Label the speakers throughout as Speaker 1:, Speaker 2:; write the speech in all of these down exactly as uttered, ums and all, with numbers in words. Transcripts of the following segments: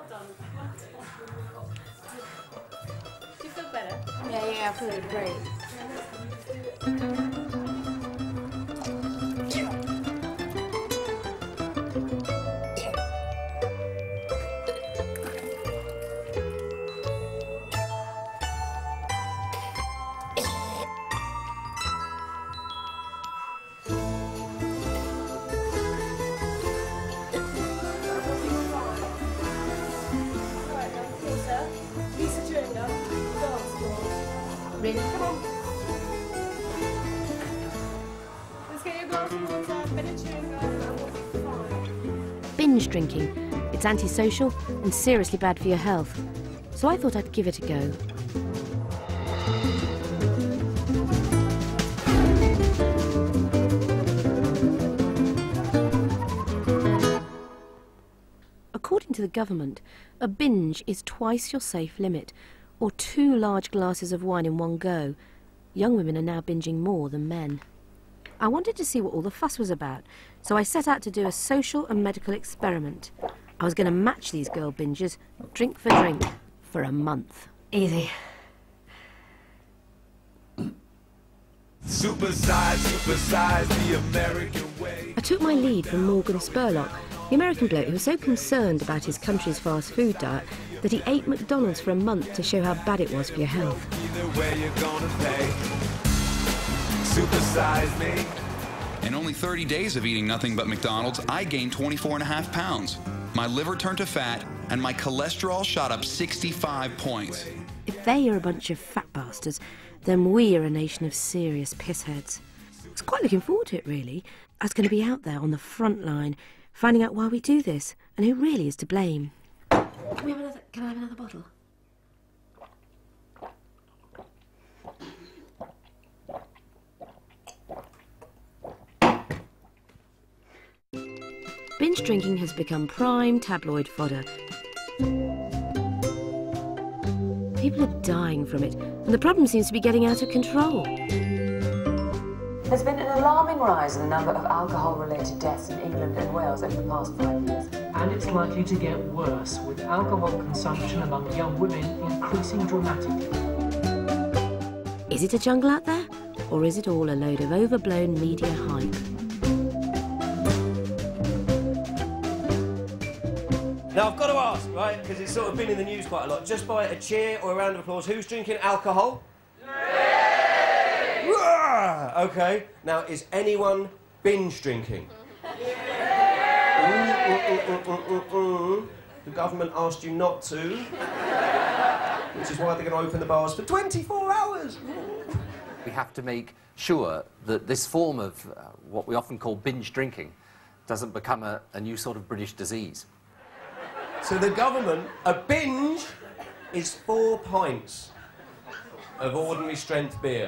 Speaker 1: done. Do you feel better?
Speaker 2: Yeah, yeah, I feel great.
Speaker 1: Really? Come on. Let's get your glass of water, bit of chewing gum, and we'll be fine.
Speaker 3: Binge drinking. It's antisocial and seriously bad for your health. So I thought I'd give it a go. According to the government, a binge is twice your safe limit, or two large glasses of wine in one go. Young women are now binging more than men. I wanted to see what all the fuss was about, so I set out to do a social and medical experiment. I was going to match these girl bingers, drink for drink, for a month. Easy.
Speaker 4: Supersize, supersize the American way.
Speaker 3: I took my lead from Morgan Spurlock, the American bloke who was so concerned about his country's fast food diet that he ate McDonald's for a month to show how bad it was for your health.
Speaker 4: Either way you're gonna pay. Supersize me.
Speaker 5: In only thirty days of eating nothing but McDonald's, I gained twenty-four and a half pounds. My liver turned to fat, and my cholesterol shot up sixty-five points.
Speaker 3: If they are a bunch of fat bastards, then we are a nation of serious pissheads. I was quite looking forward to it, really. I was going to be out there on the front line, finding out why we do this, and who really is to blame. Can we have another, can I have another bottle? Binge drinking has become prime tabloid fodder. People are dying from it, and the problem seems to be getting out of control.
Speaker 6: There's been an alarming rise in the number of alcohol-related deaths in England and Wales over the past five years.
Speaker 7: And it's likely to get worse, with alcohol consumption among young women increasing dramatically.
Speaker 3: Is it a jungle out there, or is it all a load of overblown media hype?
Speaker 8: Now, I've got to ask, right, because it's sort of been in the news quite a lot, just by a cheer or a round of applause, who's drinking alcohol? Okay, now is anyone binge drinking? Mm, mm, mm, mm, mm, mm. The government asked you not to, which is why they're going to open the bars for twenty-four hours.
Speaker 9: We have to make sure that this form of uh, what we often call binge drinking doesn't become a, a new sort of British disease.
Speaker 8: So the government, a binge is four pints of ordinary strength beer.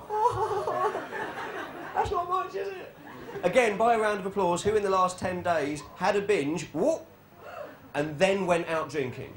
Speaker 8: That's not much, is it? Again, by a round of applause, who in the last ten days had a binge, whoop, and then went out drinking?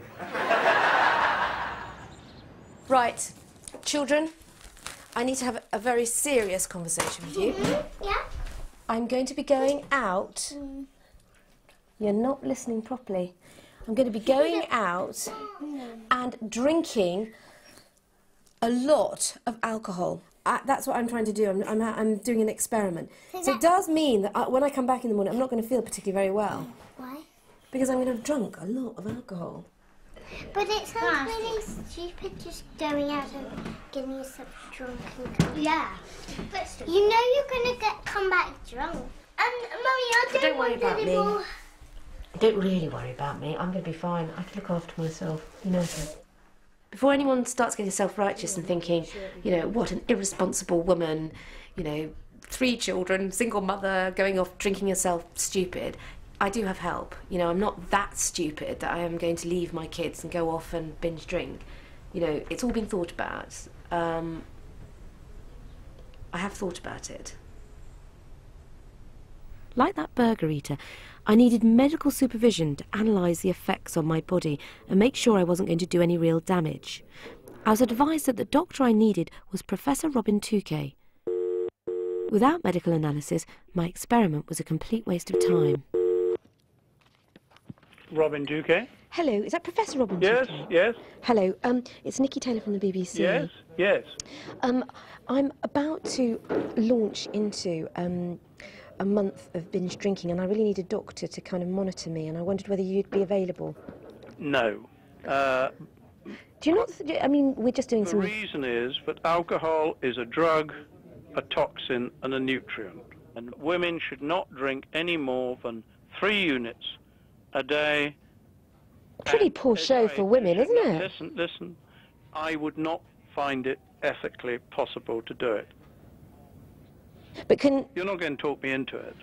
Speaker 3: Right, children, I need to have a very serious conversation with you.
Speaker 10: Mm-hmm. Yeah?
Speaker 3: I'm going to be going out.
Speaker 10: Mm.
Speaker 3: You're not listening properly. I'm going to be going out and drinking a lot of alcohol. I, that's what I'm trying to do. I'm, I'm, I'm doing an experiment. So, so it does mean that I, when I come back in the morning, I'm not going to feel particularly very well.
Speaker 10: Why?
Speaker 3: Because I'm going to have drunk a lot of alcohol.
Speaker 10: But it sounds really stupid just going out and getting yourself drunk and coming. Yeah. But you know you're going to get come back drunk. And, Mummy, I don't,
Speaker 3: don't worry
Speaker 10: want
Speaker 3: about
Speaker 10: any
Speaker 3: me.
Speaker 10: more.
Speaker 3: Don't really worry about me. I'm going to be fine. I can look after myself. You know that. Before anyone starts getting self-righteous and thinking, you know, what an irresponsible woman, you know, three children, single mother, going off drinking herself stupid, I do have help. You know, I'm not that stupid that I am going to leave my kids and go off and binge drink. You know, it's all been thought about. Um, I have thought about it. Like that burger eater, I needed medical supervision to analyse the effects on my body and make sure I wasn't going to do any real damage. I was advised that the doctor I needed was Professor Robin Touquet. Without medical analysis, my experiment was a complete waste of time.
Speaker 2: Robin Duque.
Speaker 3: Hello, is that Professor Robin?
Speaker 2: Yes,
Speaker 3: Duque?
Speaker 2: yes.
Speaker 3: Hello, um, it's Nicky Taylor from the B B C.
Speaker 2: Yes, yes.
Speaker 3: Um, I'm about to launch into um, a month of binge drinking, and I really need a doctor to kind of monitor me, and I wondered whether you'd be available.
Speaker 2: No. Uh,
Speaker 3: Do you not... Th I mean, we're just doing
Speaker 2: the
Speaker 3: some...
Speaker 2: The reason is that alcohol is a drug, a toxin and a nutrient. And women should not drink any more than three units a day.
Speaker 3: Pretty poor show for women, isn't it?
Speaker 2: Listen, listen. I would not find it ethically possible to do it.
Speaker 3: But can...
Speaker 2: You're not going to talk me into it.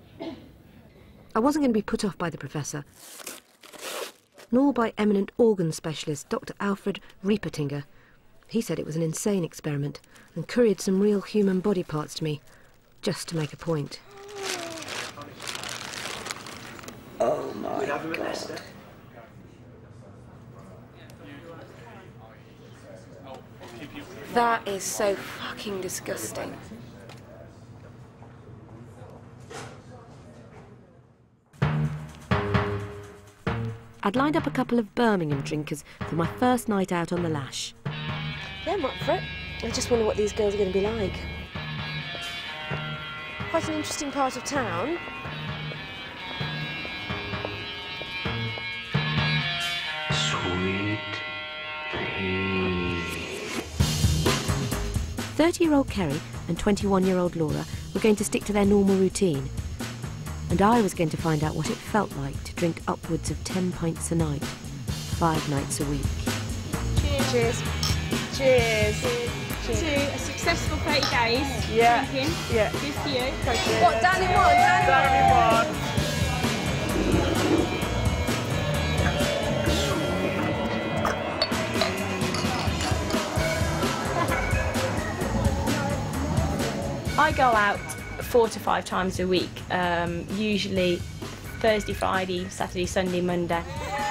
Speaker 3: I wasn't going to be put off by the professor, nor by eminent organ specialist Doctor Alfred Riepertinger. He said it was an insane experiment and couriered some real human body parts to me, just to make a point. Oh my God. That is so fucking disgusting. I'd lined up a couple of Birmingham drinkers for my first night out on the lash. Yeah, I'm up for it. I just wonder what these girls are going to be like. Quite an interesting part of town.
Speaker 11: Sweet pea.
Speaker 3: thirty-year-old Kerry and twenty-one-year-old Laura were going to stick to their normal routine. And I was going to find out what it felt like to drink upwards of ten pints a night, five nights a week.
Speaker 1: Cheers. Cheers. Cheers. Cheers. To a successful thirty days.
Speaker 12: Yeah.
Speaker 1: Drinking.
Speaker 12: Yeah.
Speaker 1: Cheers to you.
Speaker 12: Cheers.
Speaker 1: What, Danny won? Danny,
Speaker 12: Danny won.
Speaker 1: I go out four to five times a week, um, usually Thursday, Friday, Saturday, Sunday, Monday.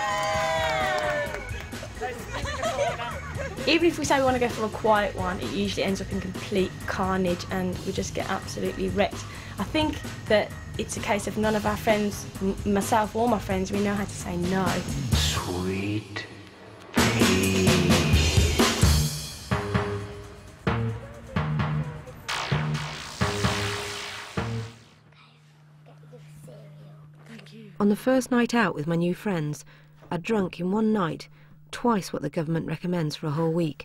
Speaker 1: Even if we say we want to go for a quiet one, it usually ends up in complete carnage and we just get absolutely wrecked. I think that it's a case of none of our friends, m myself or my friends, we know how to say no.
Speaker 11: Sweet pea.
Speaker 3: On the first night out with my new friends, I'd drunk in one night twice what the government recommends for a whole week.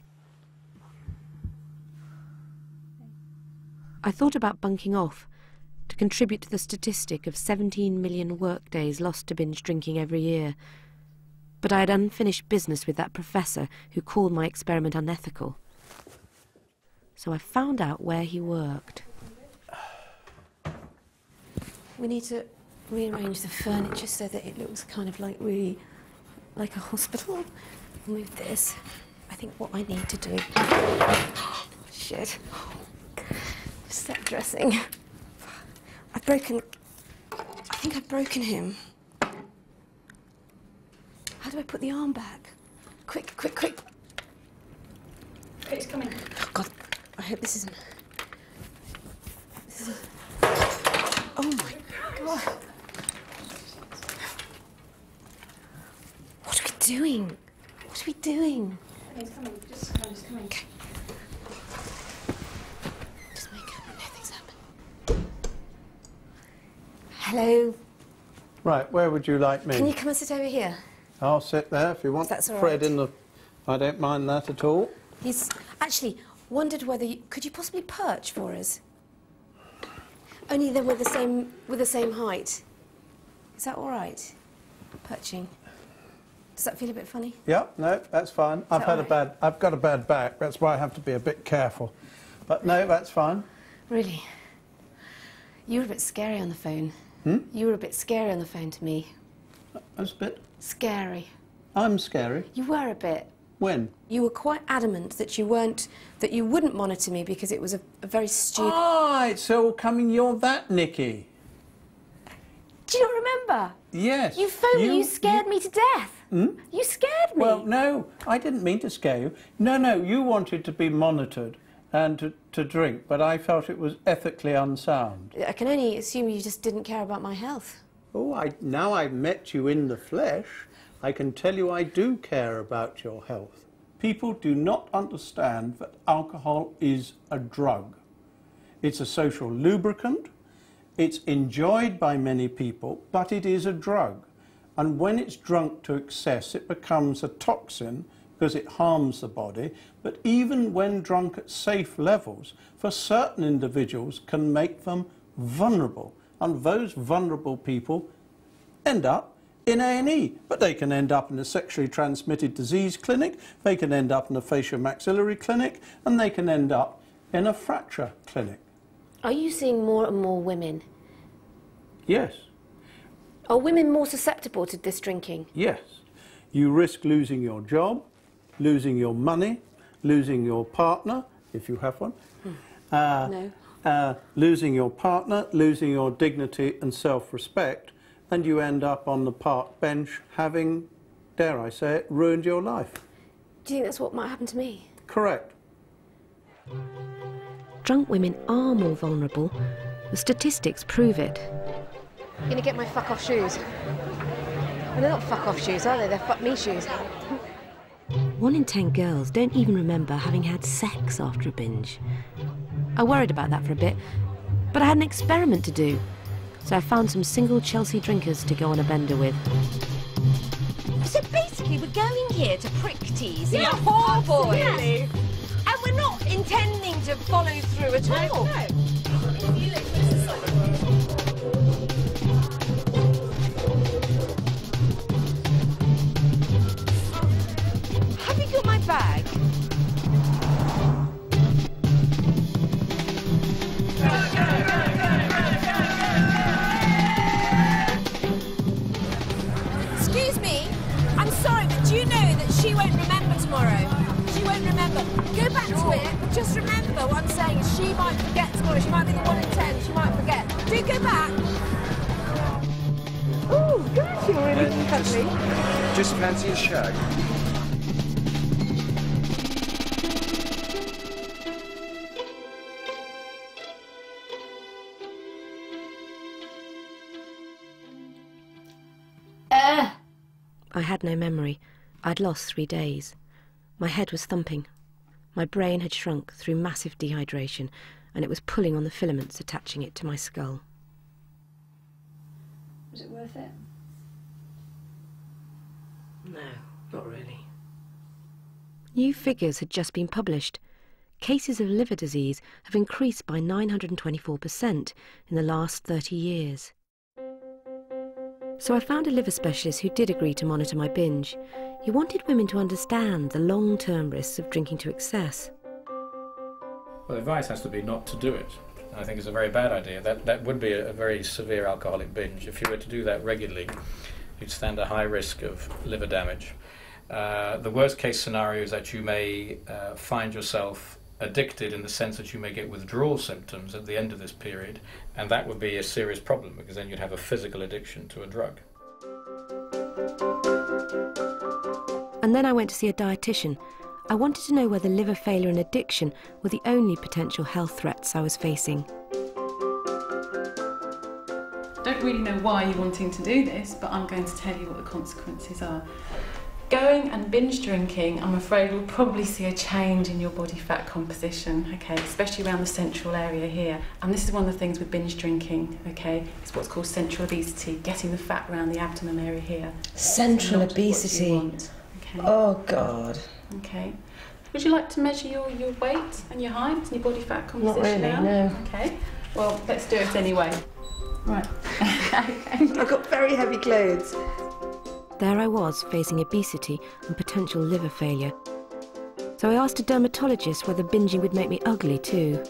Speaker 3: I thought about bunking off to contribute to the statistic of seventeen million workdays lost to binge drinking every year. But I had unfinished business with that professor who called my experiment unethical. So I found out where he worked. We need to rearrange the furniture so that it looks kind of like really like a hospital. Move this. I think what I need to do... Shit. Set dressing. I've broken... I think I've broken him. How do I put the arm back? Quick, quick, quick.
Speaker 1: It's coming.
Speaker 3: Oh, God. I hope this isn't... This is... Oh, my God. What are we doing? What are we doing?
Speaker 1: It's coming. Just coming. Just coming.
Speaker 3: Okay. Just make nothing's happened. Hello.
Speaker 13: Right, where would you like me?
Speaker 3: Can you come and sit over here?
Speaker 13: I'll sit there if you want.
Speaker 3: That's all
Speaker 13: Fred
Speaker 3: right.
Speaker 13: in the... I don't mind that at all.
Speaker 3: He's actually wondered whether you, could you possibly perch for us? Only then we're the same we're the same height. Is that all right? Perching. Does that feel a bit funny?
Speaker 13: Yeah, no, that's fine.
Speaker 3: Is
Speaker 13: I've
Speaker 3: that
Speaker 13: had
Speaker 3: all
Speaker 13: a bad... I've got a bad back. That's why I have to be a bit careful. But no, that's fine.
Speaker 3: Really? You were a bit scary on the phone.
Speaker 13: Hmm?
Speaker 3: You were a bit scary on the phone to me.
Speaker 13: That's a bit...
Speaker 3: Scary.
Speaker 13: I'm scary.
Speaker 3: You were a bit.
Speaker 13: When?
Speaker 3: You were quite adamant that you weren't... that you wouldn't monitor me because it was a, a very stupid...
Speaker 13: Ah, it's all coming... You're that, Nicky.
Speaker 3: Do you not remember?
Speaker 13: Yes.
Speaker 3: You phoned
Speaker 13: you,
Speaker 3: me, you scared
Speaker 13: you...
Speaker 3: me to death.
Speaker 13: Hmm?
Speaker 3: You scared me.
Speaker 13: Well, no, I didn't mean to scare you. No, no, you wanted to be monitored and to, to drink, but I felt it was ethically unsound.
Speaker 3: I can only assume you just didn't care about my health.
Speaker 13: Oh, I, now I've met you in the flesh, I can tell you I do care about your health. People do not understand that alcohol is a drug. It's a social lubricant, it's enjoyed by many people, but it is a drug. And when it's drunk to excess, it becomes a toxin because it harms the body. But even when drunk at safe levels, for certain individuals can make them vulnerable. And those vulnerable people end up in A and E. But they can end up in a sexually transmitted disease clinic, they can end up in a facial-maxillary clinic, and they can end up in a fracture clinic.
Speaker 3: Are you seeing more and more women?
Speaker 13: Yes.
Speaker 3: Are women more susceptible to this drinking?
Speaker 13: Yes. You risk losing your job, losing your money, losing your partner, if you have one.
Speaker 3: Hmm.
Speaker 13: Uh,
Speaker 3: no.
Speaker 13: Uh, losing your partner, losing your dignity and self-respect, and you end up on the park bench having, dare I say it, ruined your life.
Speaker 3: Do you think that's what might happen to me?
Speaker 13: Correct.
Speaker 3: Drunk women are more vulnerable. The statistics prove it. I'm gonna get my fuck off shoes. Well, they're not fuck off shoes, are they? They're fuck me shoes. One in ten girls don't even remember having had sex after a binge. I worried about that for a bit, but I had an experiment to do. So I found some single Chelsea drinkers to go on a bender with.
Speaker 12: So basically we're going here to prick tease
Speaker 14: Yeah,
Speaker 12: your poor boys.
Speaker 14: absolutely.
Speaker 12: And we're not intending to follow through at all.
Speaker 14: No.
Speaker 12: Have you got my bag? Excuse me, I'm sorry, but do you know that she won't remember tomorrow? She won't remember. Go back to it, but just remember what I'm saying is she might forget tomorrow. She might be the one in ten, she might forget. Do go back.
Speaker 14: Oh, gosh, you're really
Speaker 15: Uh,
Speaker 14: cuddly.
Speaker 15: just, just fancy a shag.
Speaker 3: I had no memory. I'd lost three days. My head was thumping. My brain had shrunk through massive dehydration, and it was pulling on the filaments attaching it to my skull.
Speaker 1: Was it worth it?
Speaker 3: No, not really. New figures had just been published. Cases of liver disease have increased by nine hundred twenty-four percent in the last thirty years. So I found a liver specialist who did agree to monitor my binge. He wanted women to understand the long-term risks of drinking to excess.
Speaker 16: Well, the advice has to be not to do it. And I think it's a very bad idea. That, that would be a, a very severe alcoholic binge. If you were to do that regularly, you'd stand a high risk of liver damage. Uh, the worst case scenario is that you may uh, find yourself addicted in the sense that you may get withdrawal symptoms at the end of this period, and that would be a serious problem because then you'd have a physical addiction to a drug.
Speaker 3: And then I went to see a dietitian. I wanted to know whether liver failure and addiction were the only potential health threats I was facing.
Speaker 17: Don't really know why you're wanting to do this, but I'm going to tell you what the consequences are. Going and binge drinking, I'm afraid we'll probably see a change in your body fat composition, okay, especially around the central area here. And this is one of the things with binge drinking, okay, it's what's called central obesity, getting the fat around the abdomen area here.
Speaker 1: Central obesity.
Speaker 17: Want, okay.
Speaker 1: Oh, God.
Speaker 17: Okay. Would you like to measure your, your weight and your height and your body fat composition
Speaker 1: Not really,
Speaker 17: now?
Speaker 1: no.
Speaker 17: Okay. Well, let's do it anyway. Right.
Speaker 1: I've got very heavy clothes.
Speaker 3: There I was, facing obesity and potential liver failure. So I asked a dermatologist whether binging would make me ugly too.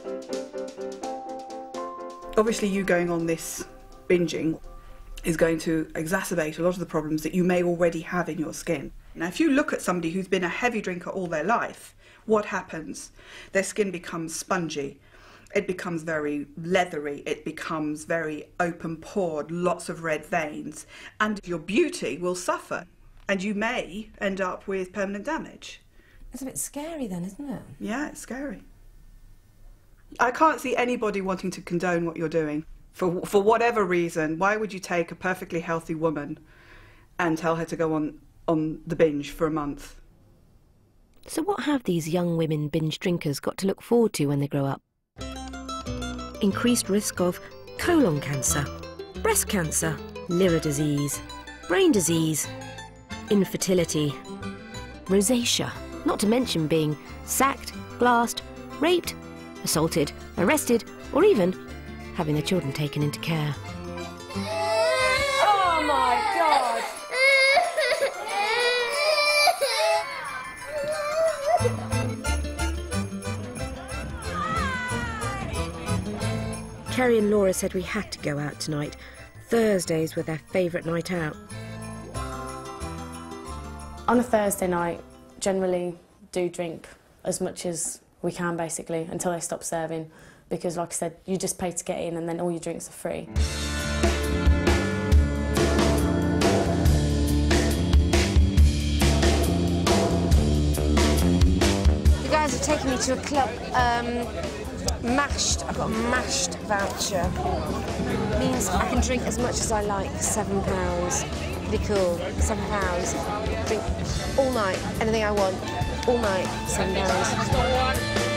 Speaker 18: Obviously, you going on this binging is going to exacerbate a lot of the problems that you may already have in your skin. Now, if you look at somebody who's been a heavy drinker all their life, what happens? Their skin becomes spongy. It becomes very leathery, it becomes very open-pored, lots of red veins, and your beauty will suffer, and you may end up with permanent damage.
Speaker 1: It's a bit scary then, isn't it?
Speaker 18: Yeah, it's scary. I can't see anybody wanting to condone what you're doing. For, for whatever reason, why would you take a perfectly healthy woman and tell her to go on, on the binge for a month?
Speaker 3: So what have these young women binge drinkers got to look forward to when they grow up? Increased risk of colon cancer, breast cancer, liver disease, brain disease, infertility, rosacea, not to mention being sacked, glassed, raped, assaulted, arrested, or even having their children taken into care.
Speaker 12: Oh my God!
Speaker 3: Kerry and Laura said we had to go out tonight. Thursdays were their favourite night out.
Speaker 17: On a Thursday night, generally do drink as much as we can, basically, until they stop serving. Because, like I said, you just pay to get in and then all your drinks are free.
Speaker 14: You guys are taking me to a club, um, mashed, I've got a mashed voucher. Means I can drink as much as I like, seven pounds. Pretty cool, seven pounds. Drink all night, anything I want, all night, seven pounds.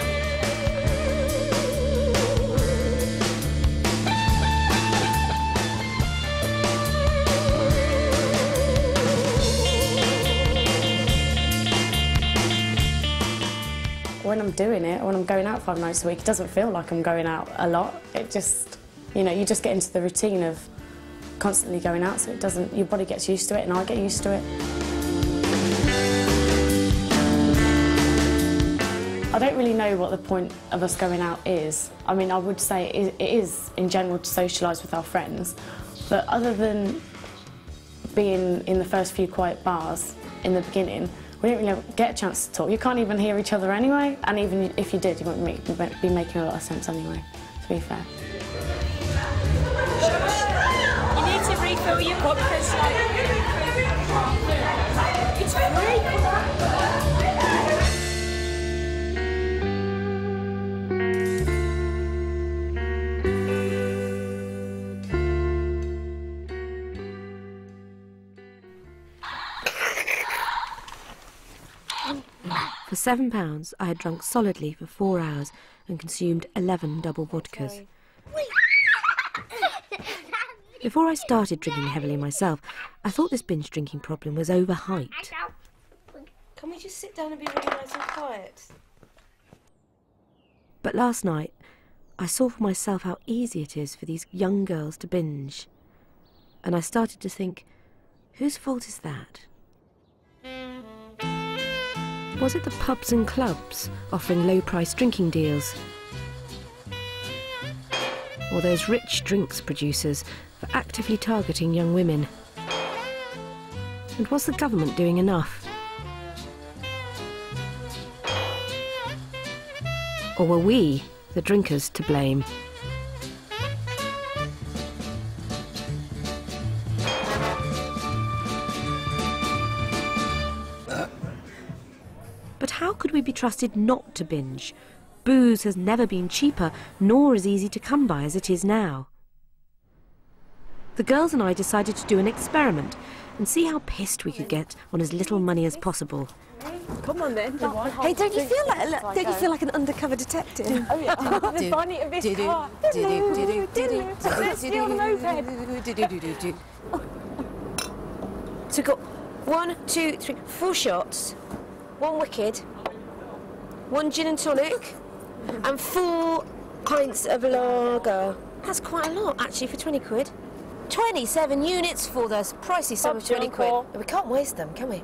Speaker 17: When I'm doing it, when I'm going out five nights a week, it doesn't feel like I'm going out a lot. It just, you know, you just get into the routine of constantly going out, so it doesn't, your body gets used to it, and I get used to it. I don't really know what the point of us going out is. I mean, I would say it is, in general, to socialise with our friends, but other than being in the first few quiet bars in the beginning, we didn't really get a chance to talk. You can't even hear each other anyway, and even if you did, you wouldn't be making a lot of sense anyway, to be fair.
Speaker 1: You need to refill your cup because, like, it's free.
Speaker 3: For seven pounds, I had drunk solidly for four hours and consumed eleven double vodkas. Before I started drinking heavily myself, I thought this binge drinking problem was overhyped.
Speaker 14: Can we just sit down and be really nice and quiet?
Speaker 3: But last night, I saw for myself how easy it is for these young girls to binge. And I started to think, whose fault is that? Was it the pubs and clubs offering low-priced drinking deals? Or those rich drinks producers for actively targeting young women? And was the government doing enough? Or were we, the drinkers, to blame? But how could we be trusted not to binge? Booze has never been cheaper, nor as easy to come by as it is now. The girls and I decided to do an experiment and see how pissed we could get on as little money as possible.
Speaker 12: Come on then.
Speaker 14: Hey, don't you feel like a, don't you feel like an undercover detective?
Speaker 12: Oh yeah. The bonnet of this car. Let's be on the moped.
Speaker 14: So we've got one, two, three, four shots, one wicked, one gin and tonic, and four pints of lager. That's quite a lot, actually, for twenty quid. twenty-seven units for the pricey sum of twenty quid. We can't waste them, can we?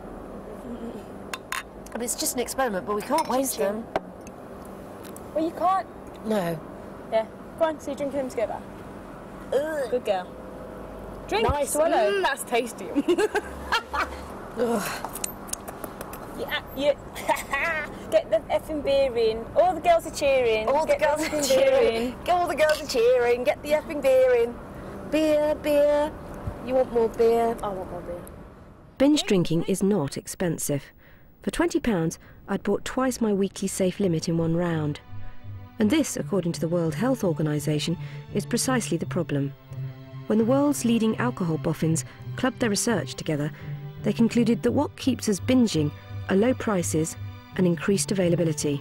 Speaker 14: I mean, it's just an experiment, but we can't waste them.
Speaker 12: Well, you can't.
Speaker 14: No.
Speaker 12: Yeah. Go on, so you're drinking them together.
Speaker 14: Ugh.
Speaker 12: Good girl. Drink.
Speaker 14: Nice.
Speaker 12: Swallow.
Speaker 14: Mm.
Speaker 12: That's tasty. Yeah, yeah. Get the effing beer in. All the girls are cheering.
Speaker 14: All the
Speaker 12: Get
Speaker 14: girls
Speaker 12: the
Speaker 14: are
Speaker 12: cheering.
Speaker 14: cheering. All the girls are cheering. Get the effing beer in. Beer, beer. You want more beer?
Speaker 12: I want more beer.
Speaker 3: Binge drinking is not expensive. For twenty pounds, I'd bought twice my weekly safe limit in one round.
Speaker 14: And this, according to the World Health Organization, is precisely the problem. When the world's leading alcohol boffins clubbed their research together, they concluded that what keeps us binging are low prices and increased availability.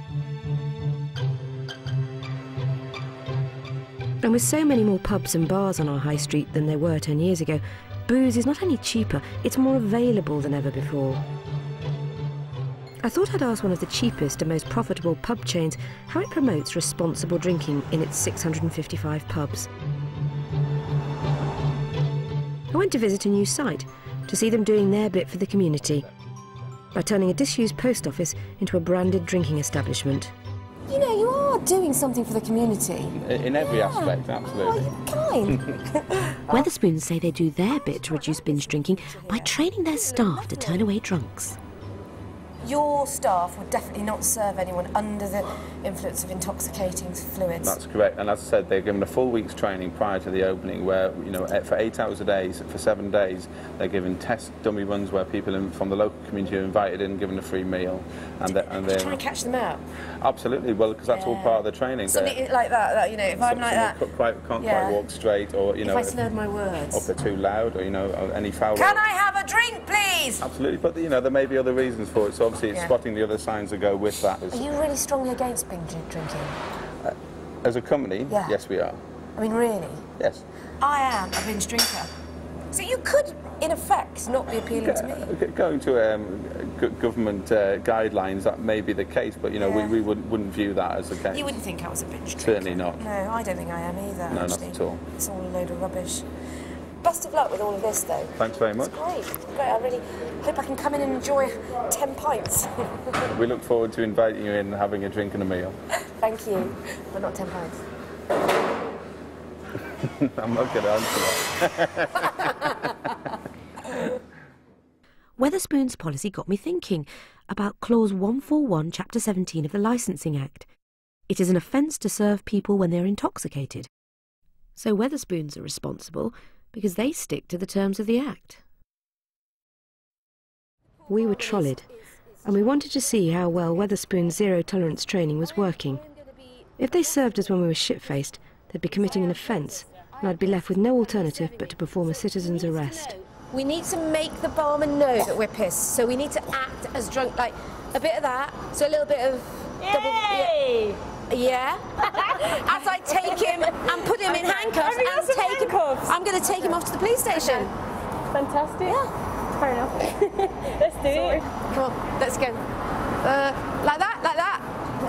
Speaker 14: And with so many more pubs and bars on our high street than there were ten years ago, booze is not only cheaper, it's more available than ever before. I thought I'd ask one of the cheapest and most profitable pub chains how it promotes responsible drinking in its six hundred fifty-five pubs. I went to visit a new site to see them doing their bit for the community by turning a disused post office into a branded drinking establishment. You know, you are doing something for the community.
Speaker 19: In every
Speaker 14: yeah.
Speaker 19: aspect, absolutely.
Speaker 14: Oh, kind.
Speaker 3: Wetherspoons say they do their bit to reduce binge drinking by training their staff to turn away drunks.
Speaker 14: Your staff would definitely not serve anyone under the influence of intoxicating fluids.
Speaker 19: That's correct, and as I said, they're given a full week's training prior to the opening where, you know, for eight hours a day, for seven days, they're given test dummy runs where people in, from the local community are invited in, given a free meal. And they're, and they're,
Speaker 14: try and catch them out?
Speaker 19: Absolutely, well, because that's
Speaker 14: yeah.
Speaker 19: all part of the training.
Speaker 14: Something like that, that, you know, if I'm like that...
Speaker 19: Quite, can't
Speaker 14: yeah.
Speaker 19: quite walk straight, or, you know...
Speaker 14: If I slurred my words.
Speaker 19: Or they're too loud, or, you know, or any foul...
Speaker 14: Can I have a drink, please?
Speaker 19: Absolutely, but, you know, there may be other reasons for it, so obviously it's
Speaker 14: yeah.
Speaker 19: spotting the other signs that go with that.
Speaker 14: Are you really strongly against binge drinking?
Speaker 19: Uh, as a company,
Speaker 14: yeah.
Speaker 19: yes, we are.
Speaker 14: I mean, really?
Speaker 19: Yes.
Speaker 14: I am a binge drinker. So you could, in effect, not be appealing
Speaker 19: Go,
Speaker 14: to me.
Speaker 19: Going to um, government uh, guidelines, that may be the case, but, you know,
Speaker 14: yeah.
Speaker 19: we, we wouldn't, wouldn't view that as the case.
Speaker 14: You wouldn't think I was a binge drinker?
Speaker 19: Certainly not.
Speaker 14: No, I don't think I am either,
Speaker 19: No,
Speaker 14: actually.
Speaker 19: not at all.
Speaker 14: It's all a load of rubbish. Best of luck with all of this, though.
Speaker 19: Thanks very much.
Speaker 14: It's great. It's great. I really hope I can come in and enjoy ten pints.
Speaker 19: We look forward to inviting you in and having a drink and a meal.
Speaker 14: Thank you, but not ten pints.
Speaker 19: I'm not going to answer that.
Speaker 3: Wetherspoon's policy got me thinking about Clause one forty-one, Chapter seventeen of the Licensing Act. It is an offence to serve people when they're intoxicated. So Wetherspoons are responsible because they stick to the terms of the Act. We were trolleyed, and we wanted to see how well Wetherspoon's zero-tolerance training was working. If they served us when we were shit-faced, they'd be committing an offence, and I'd be left with no alternative but to perform a citizen's arrest.
Speaker 14: We need to make the barman know that we're pissed, so we need to act as drunk, like a bit of that, so a little bit of double... Yeah. Yeah. As I take him and put him in handcuffs and take handcuffs? him... I'm going to take him off to the police station.
Speaker 1: Okay. Fantastic.
Speaker 14: Yeah.
Speaker 1: Fair enough. Let's do
Speaker 14: Sorry.
Speaker 1: it.
Speaker 14: Come on, let's go. Uh, like that, like that.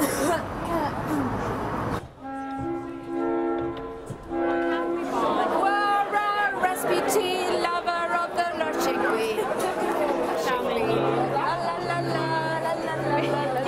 Speaker 14: We're a Rasputin, lover of the Russian queen. Shall we? La la la la la la la la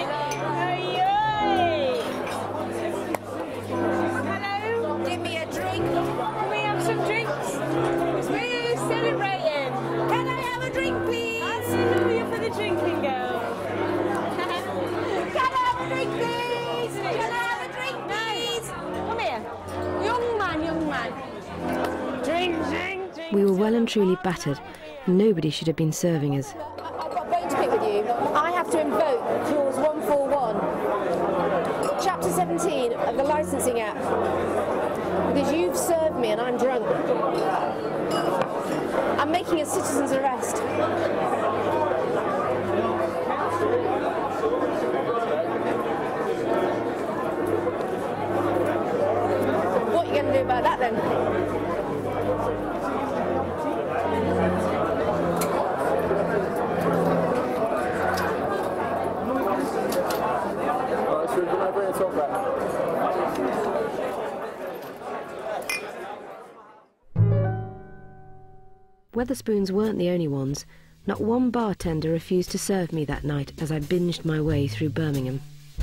Speaker 14: Hello. Give me a drink.
Speaker 1: Can we have some drinks?
Speaker 14: We're celebrating. Can I have a drink, please?
Speaker 1: Hallelujah for the drinking girl.
Speaker 14: Can I have a drink, please? Can I have a drink, please?
Speaker 1: Come here. Young man, young man. Drink, drink, drink.
Speaker 3: We were well and truly battered, and nobody should have been serving us.
Speaker 14: I've got a bone to pick with you. I have to invoke Clause one forty-one, Chapter seventeen of the Licensing Act, because you've served me and I'm drunk. I'm making a citizen's arrest. What are you going to do about that then?
Speaker 3: Wetherspoons weren't the only ones. Not one bartender refused to serve me that night as I binged my way through Birmingham.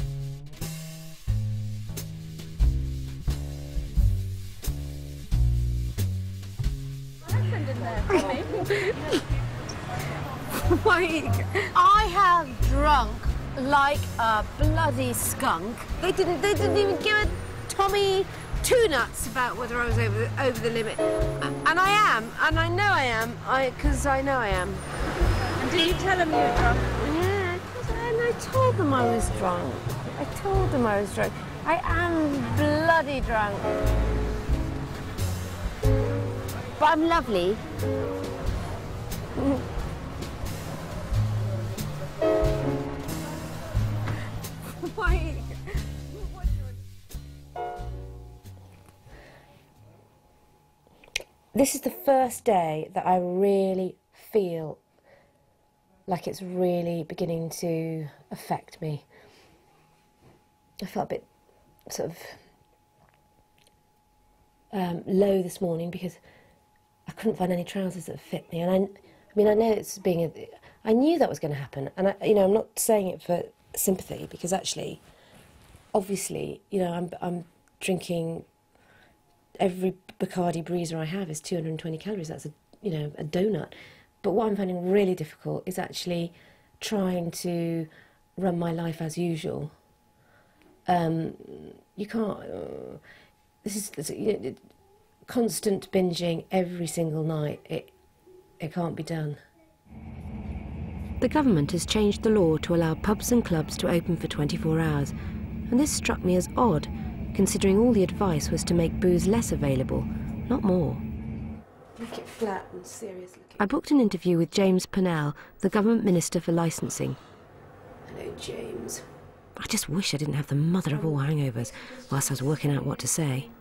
Speaker 14: Like, I have drunk like a bloody skunk. They didn't. They didn't even give a Tommy two nuts about whether I was over the, over the limit. And I am, and I know I am, I because I know I am.
Speaker 1: And did you tell them you were drunk?
Speaker 14: Yeah, and I told them I was drunk. I told them I was drunk. I am bloody drunk. But I'm lovely. Why? This is the first day that I really feel like it's really beginning to affect me. I felt a bit sort of um, low this morning because I couldn't find any trousers that fit me, and I, I mean, I know it's being a, I knew that was going to happen, and I, you know, I'm not saying it for sympathy because actually, obviously, you know, I'm I'm drinking. Every Bacardi Breezer I have is two hundred twenty calories. That's a, you know, a donut. But what I'm finding really difficult is actually trying to run my life as usual. Um, you can't. Uh, this is this, you know, constant binging every single night. It it can't be done.
Speaker 3: The government has changed the law to allow pubs and clubs to open for twenty-four hours, and this struck me as odd, considering all the advice was to make booze less available, not more.
Speaker 14: Make it flat and serious looking.
Speaker 3: I booked an interview with James Purnell, the Government Minister for Licensing.
Speaker 14: Hello, James.
Speaker 3: I just wish I didn't have the mother of all hangovers whilst I was working out what to say.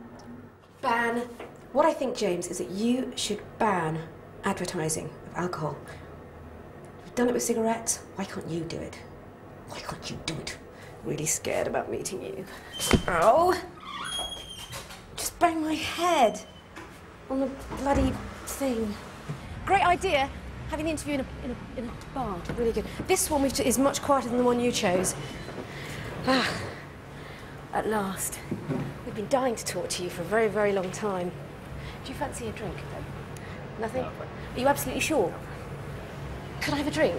Speaker 14: Ban. What I think, James, is that you should ban advertising of alcohol. You've done it with cigarettes. Why can't you do it? Why can't you do it? Really scared about meeting you. Ow! Just bang my head on the bloody thing. Great idea, having the interview in a, in a, in a bar. Really good. This one we've is much quieter than the one you chose. Ah, at last. We've been dying to talk to you for a very, very long time. Do you fancy a drink, though? Nothing? Are you absolutely sure? Could I have a drink?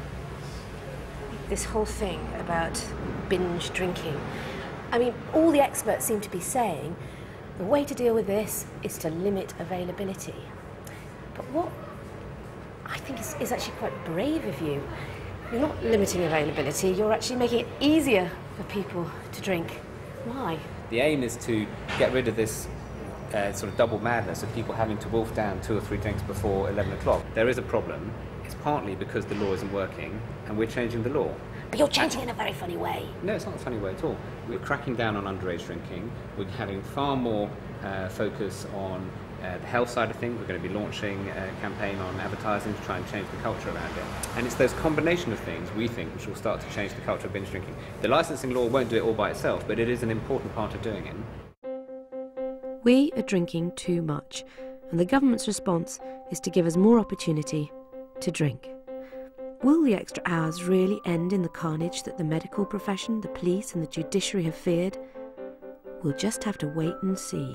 Speaker 14: This whole thing about binge drinking. I mean, all the experts seem to be saying the way to deal with this is to limit availability. But what I think is, is actually quite brave of you. You're not limiting availability, you're actually making it easier for people to drink. Why?
Speaker 20: The aim is to get rid of this uh, sort of double madness of people having to wolf down two or three drinks before eleven o'clock. There is a problem. It's partly because the law isn't working, and we're changing the law.
Speaker 14: But you're changing in a very funny way.
Speaker 20: No, it's not a funny way at all. We're cracking down on underage drinking. We're having far more uh, focus on uh, the health side of things. We're going to be launching a campaign on advertising to try and change the culture around it. And it's those combination of things, we think, which will start to change the culture of binge drinking. The licensing law won't do it all by itself, but it is an important part of doing it.
Speaker 3: We are drinking too much, and the government's response is to give us more opportunity to drink. Will the extra hours really end in the carnage that the medical profession, the police and the judiciary have feared? We'll just have to wait and see.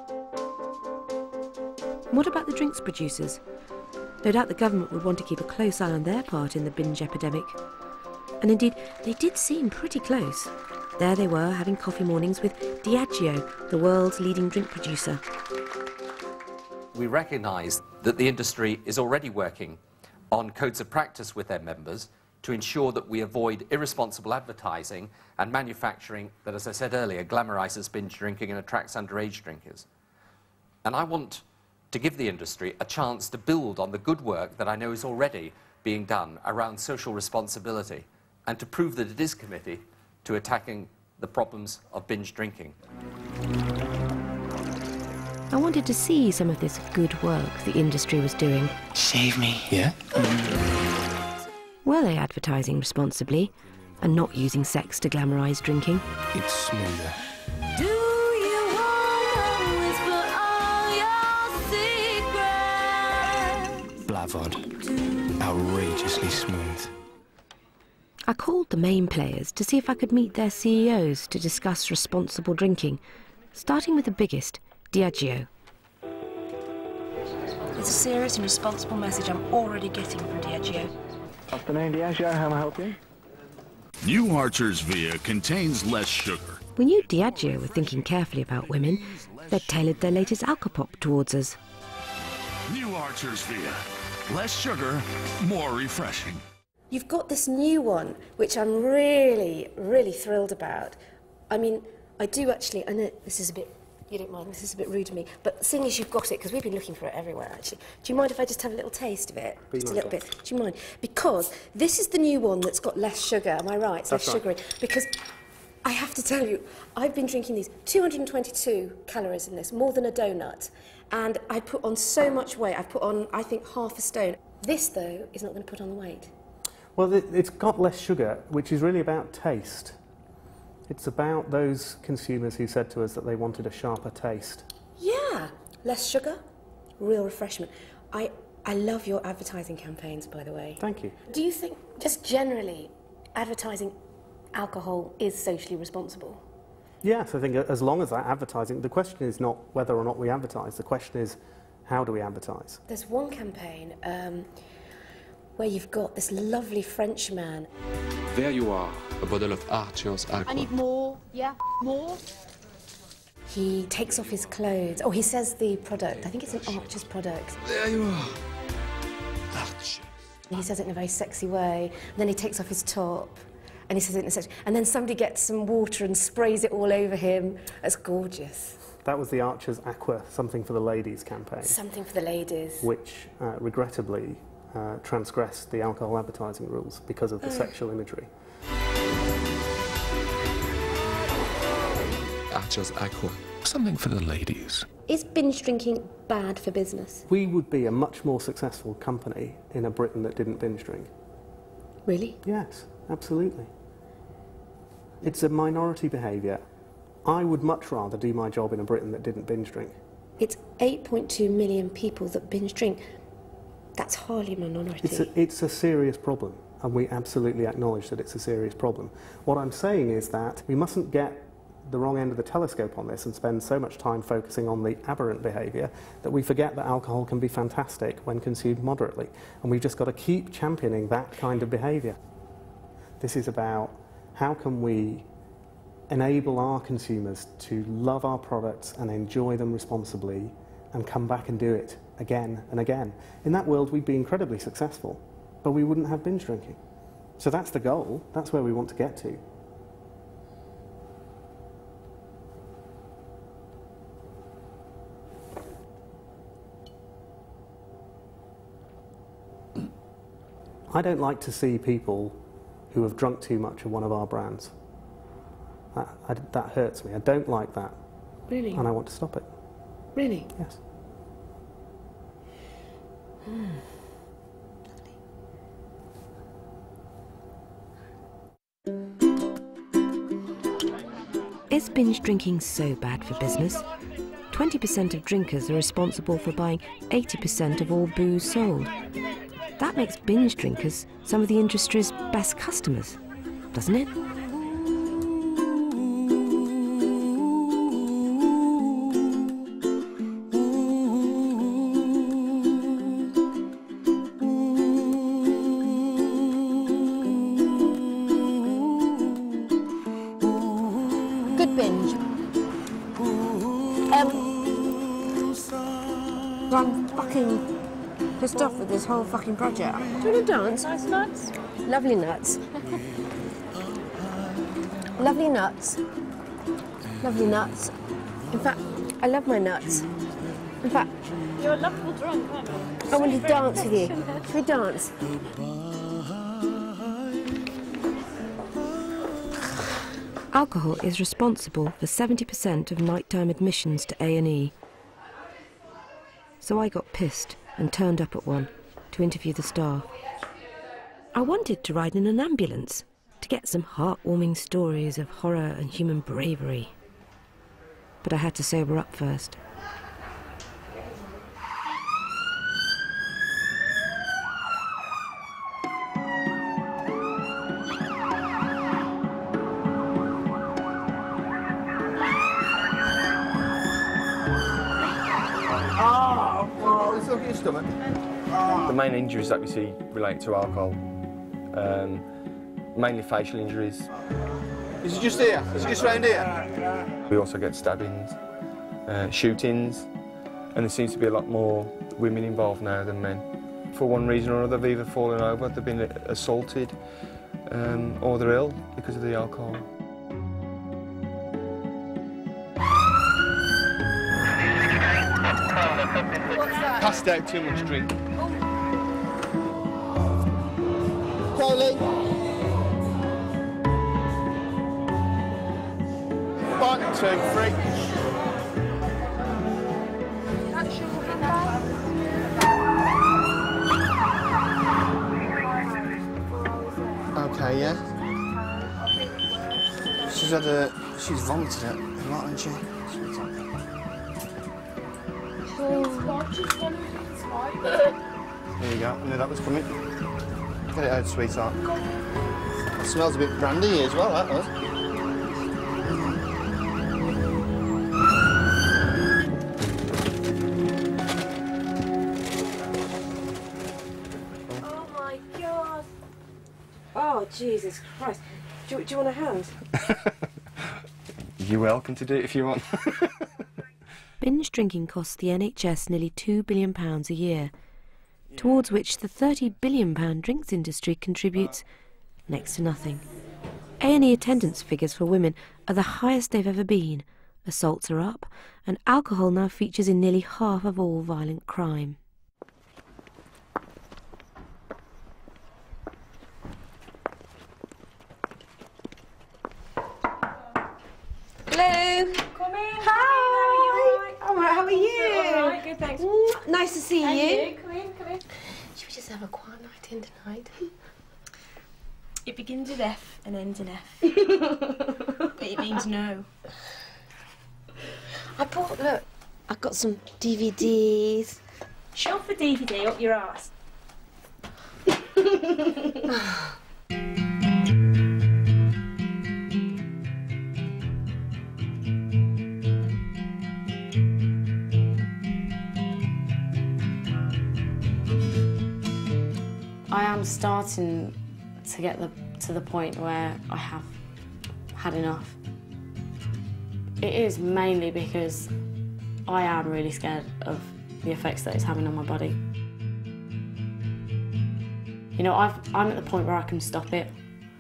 Speaker 3: What about the drinks producers? No doubt the government would want to keep a close eye on their part in the binge epidemic. And indeed, they did seem pretty close. There they were, having coffee mornings with Diageo, the world's leading drink producer.
Speaker 9: We recognise that the industry is already working on codes of practice with their members to ensure that we avoid irresponsible advertising and manufacturing that, as I said earlier, glamorises binge drinking and attracts underage drinkers. And I want to give the industry a chance to build on the good work that I know is already being done around social responsibility and to prove that it is committed to attacking the problems of binge drinking.
Speaker 3: I wanted to see some of this good work the industry was doing.
Speaker 11: Save me. Yeah?
Speaker 3: Were they advertising responsibly and not using sex to glamorise drinking?
Speaker 11: It's smoother.
Speaker 12: Do you wanna whisper all your secrets?
Speaker 11: Blavod. Outrageously smooth.
Speaker 3: I called the main players to see if I could meet their C E Os to discuss responsible drinking, starting with the biggest, Diageo.
Speaker 14: It's a serious and responsible message I'm already getting from Diageo.
Speaker 21: Afternoon, Diageo. How may I help you?
Speaker 22: New Archer's Via contains less sugar.
Speaker 3: We knew Diageo were thinking carefully about women. They'd tailored their latest Alcopop towards us.
Speaker 22: New Archer's Via. Less sugar, more refreshing.
Speaker 14: You've got this new one, which I'm really, really thrilled about. I mean,
Speaker 3: I do actually, I know this is a bit, you don't mind, this is a bit rude of me, but seeing as you've got it, because we've been looking for it everywhere actually, do you mind if I just have a little taste of it?
Speaker 8: Be
Speaker 3: just a
Speaker 8: nice,
Speaker 3: little bit. Do you mind? Because this is the new one that's got less sugar, am I right? It's
Speaker 8: That's
Speaker 3: less
Speaker 8: right.
Speaker 3: sugary. Because I have to tell you, I've been drinking these, two hundred and twenty-two calories in this, more than a donut, and I put on so much weight. I've put on, I think, half a stone. This, though, is not going to put on the weight.
Speaker 4: Well, it, it's got less sugar, which is really about taste. It's about those consumers who said to us that they wanted a sharper taste.
Speaker 3: Yeah, less sugar, real refreshment. I, I love your advertising campaigns, by the way.
Speaker 4: Thank you.
Speaker 3: Do you think, just generally, advertising alcohol is socially responsible?
Speaker 4: Yes, I think as long as that advertising, the question is not whether or not we advertise, the question is how do we advertise?
Speaker 3: There's one campaign um, where you've got this lovely French man.
Speaker 5: There you are, a bottle of Archer's Aqua.
Speaker 14: I need more, yeah, more.
Speaker 3: He takes off his clothes, or he says the product, I think it's an Archer's product.
Speaker 5: There you are, Archer.
Speaker 3: He says it in a very sexy way, and then he takes off his top, and he says it in a sexy, and then somebody gets some water and sprays it all over him. That's gorgeous.
Speaker 4: That was the Archer's Aqua, Something for the Ladies campaign.
Speaker 3: Something for the ladies.
Speaker 4: Which, uh, regrettably, uh, transgressed the alcohol advertising rules because of the
Speaker 3: Oh.
Speaker 4: sexual imagery.
Speaker 5: Archer's Aqua, something for the ladies.
Speaker 3: Is binge drinking bad for business?
Speaker 4: We would be a much more successful company in a Britain that didn't binge drink.
Speaker 3: Really?
Speaker 4: Yes, absolutely. It's a minority behaviour. I would much rather do my job in a Britain that didn't binge drink.
Speaker 3: It's eight point two million people that binge drink. That's hardly a minority.
Speaker 4: It's a, it's a serious problem, and we absolutely acknowledge that it's a serious problem. What I'm saying is that we mustn't get the wrong end of the telescope on this and spend so much time focusing on the aberrant behaviour that we forget that alcohol can be fantastic when consumed moderately. And we've just got to keep championing that kind of behaviour. This is about how can we enable our consumers to love our products and enjoy them responsibly and come back and do it again and again. In that world, we'd be incredibly successful, but we wouldn't have binge drinking. So that's the goal. That's where we want to get to. I don't like to see people who have drunk too much of one of our brands. That, I, that hurts me. I don't like that.
Speaker 3: Really?
Speaker 4: And I want to stop it.
Speaker 3: Really?
Speaker 4: Yes.
Speaker 3: Hmm.
Speaker 23: Is binge drinking so bad for business? twenty percent of drinkers are responsible for buying eighty percent of all booze sold. That makes binge drinkers some of the industry's best customers, doesn't it?
Speaker 14: Good binge. Um, I'm fucking pissed off with this whole fucking project.
Speaker 3: Do you want to dance? Nice nuts. Lovely nuts. Lovely nuts. Lovely nuts. In fact, I love my nuts. In fact,
Speaker 1: You're a lovable drunk, aren't you?
Speaker 3: I want to dance with you. Should we dance?
Speaker 23: Alcohol is responsible for seventy percent of nighttime admissions to A and E. So I got pissed and turned up at one to interview the staff. I wanted to ride in an ambulance to get some heartwarming stories of horror and human bravery. But I had to sober up first.
Speaker 15: Oh, oh, it's okay, stomach. The main injuries that we see relate to alcohol, um, mainly facial injuries.
Speaker 24: Is it just here? Is it just round here?
Speaker 15: We also get stabbings, uh, shootings, and there seems to be a lot more women involved now than men. For one reason or another, they've either fallen over, they've been assaulted, um, or they're ill because of the alcohol.
Speaker 11: Passed out too much drink.
Speaker 24: Crowley.
Speaker 11: One, two, three. Okay, yeah. She's had a... She's vomited it a lot, hasn't she? There you go. I knew that was coming. Get it out, sweetheart. It smells a bit brandy as well, that does.
Speaker 3: Oh my God. Oh, Jesus Christ. Do, do you want a hand?
Speaker 15: You're welcome to do it if you want.
Speaker 23: Binge drinking costs the N H S nearly two billion pounds a year, towards which the thirty billion pound drinks industry contributes next to nothing. A and E attendance figures for women are the highest they've ever been, assaults are up, and alcohol now features in nearly half of all violent crime.
Speaker 14: Hello.
Speaker 1: Come in.
Speaker 14: Hi. All right, how are you?
Speaker 1: All right, good, thanks.
Speaker 14: Nice to see
Speaker 1: And
Speaker 14: you.
Speaker 1: you. Come in, come in.
Speaker 14: Should we just have a quiet night in tonight?
Speaker 1: It begins with F and ends in F. But it means no.
Speaker 14: I bought, look, I've got some D V Ds.
Speaker 1: Shove the D V D up your arse.
Speaker 2: I am starting to get the, to the point where I have had enough. It is mainly because I am really scared of the effects that it's having on my body. You know, I've, I'm at the point where I can stop it.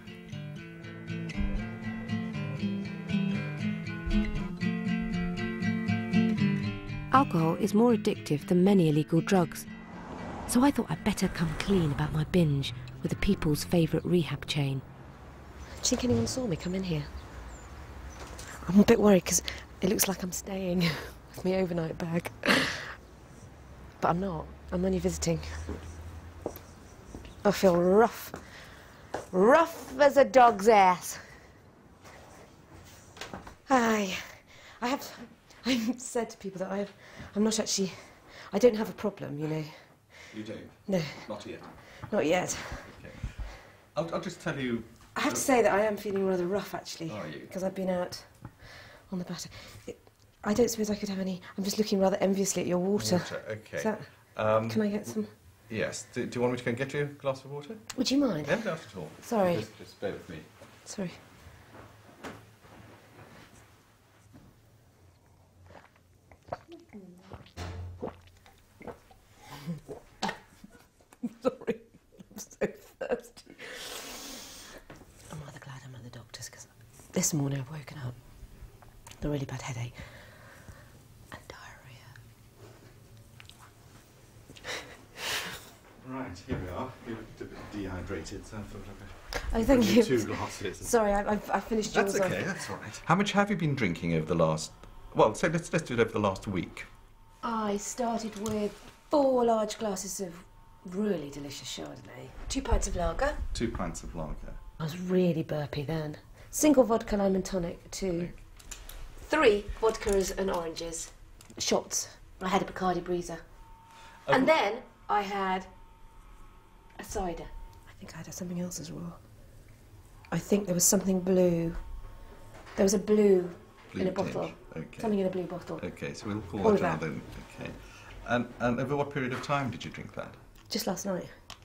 Speaker 23: Alcohol is more addictive than many illegal drugs, so I thought I'd better come clean about my binge with the people's favourite rehab chain.
Speaker 3: Do you think anyone saw me come in here? I'm a bit worried because it looks like I'm staying with my overnight bag. But I'm not. I'm only visiting. I feel rough. Rough as a dog's ass. I, I have, I've said to people that I've, I'm not actually, I don't have a problem, you know.
Speaker 6: You do?
Speaker 3: No.
Speaker 6: Not yet?
Speaker 3: Not yet.
Speaker 6: Okay. I'll, I'll just tell you...
Speaker 3: I have to say that I am feeling rather rough, actually.
Speaker 6: Are you?
Speaker 3: Because I've been out on the batter. It, I don't suppose I could have any... I'm just looking rather enviously at your water.
Speaker 6: Water, okay.
Speaker 3: Is that,
Speaker 6: Um,
Speaker 3: can I get some...
Speaker 6: Yes. Do, do you want me to go and get you a glass of water?
Speaker 3: Would you mind?
Speaker 6: No, not at all.
Speaker 3: Sorry.
Speaker 6: Just, just bear with me.
Speaker 3: Sorry. Sorry, I'm so thirsty. I'm rather glad I'm at the doctor's because this morning I've woken up with a really bad headache and diarrhoea.
Speaker 6: Right, here we are. You're a bit dehydrated, so I thought I'd
Speaker 3: Oh, thank
Speaker 6: bring
Speaker 3: you.
Speaker 6: two glasses.
Speaker 3: Sorry, I, I, I finished yours
Speaker 6: That's okay,
Speaker 3: off.
Speaker 6: that's all right. How much have you been drinking over the last... Well, so let's, let's do it over the last week.
Speaker 3: I started with four large glasses of really delicious Chardonnay, two pints of lager.
Speaker 6: Two pints of lager.
Speaker 3: I was really burpy then. Single vodka, lime and tonic, two. Three vodkas and oranges. Shots. I had a Bacardi Breezer.
Speaker 6: Oh.
Speaker 3: And then I had a cider. I think I had something else as well. I think there was something blue. There was a blue,
Speaker 6: Blue
Speaker 3: in a
Speaker 6: tinge.
Speaker 3: bottle.
Speaker 6: Okay.
Speaker 3: Something in a blue bottle.
Speaker 6: Okay, so we'll call
Speaker 3: All
Speaker 6: that
Speaker 3: of
Speaker 6: down
Speaker 3: that.
Speaker 6: then. Okay. And, and over what period of time did you drink that?
Speaker 3: Just last night.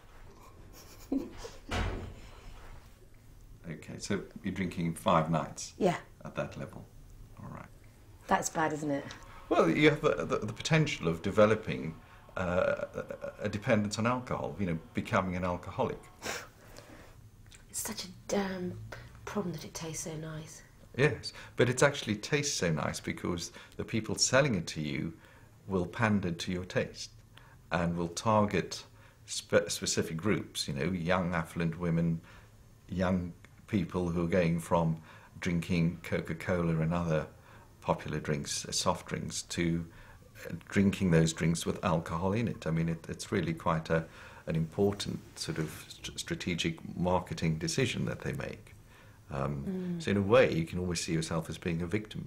Speaker 6: Okay, so you're drinking five nights?
Speaker 3: Yeah.
Speaker 6: At that level? All right.
Speaker 3: That's bad, isn't it?
Speaker 6: Well, you have the, the, the potential of developing uh, a, a dependence on alcohol, you know, becoming an alcoholic.
Speaker 3: It's such a damn problem that it tastes so nice.
Speaker 6: Yes, but it actually tastes so nice because the people selling it to you will pander to your taste. and will target spe specific groups, you know, young affluent women, young people who are going from drinking Coca-Cola and other popular drinks, uh, soft drinks, to uh, drinking those drinks with alcohol in it. I mean, it, it's really quite a, an important sort of st strategic marketing decision that they make. Um, mm. So in a way, you can always see yourself as being a victim.